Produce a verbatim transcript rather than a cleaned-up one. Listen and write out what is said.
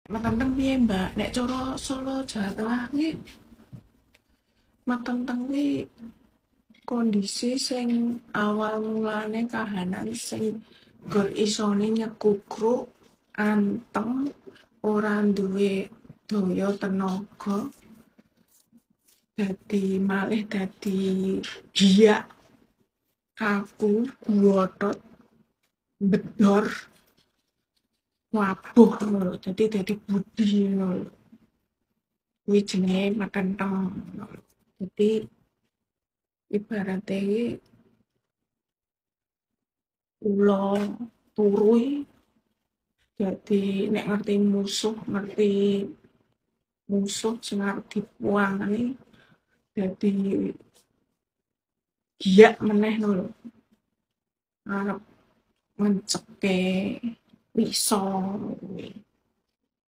Metenteng piye, Mbak? Nek cara Solo Jawa Tengah kuwi metenteng kuwi kondisi sing awal mulane kahanan sing nggon isone nyekukruk, anteng, ora duwe daya tenaga, dadi malih dadi giyak, kaku, ngotot, bedor, wabuh ngono lho. Dadi dadi budi ngono lho. Kuwi jenenge metenteng. Dadi ibarate iki ula turu iki dadi nek ngerti musuh, ngerti musuh sing arep dipuangani dadi giyak meneh ngono lho. Arep ngenceke wisa kuwi.